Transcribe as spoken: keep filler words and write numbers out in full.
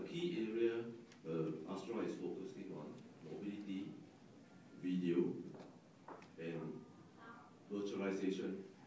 key area uh, Astra is focusing on: mobility, video, and virtualization.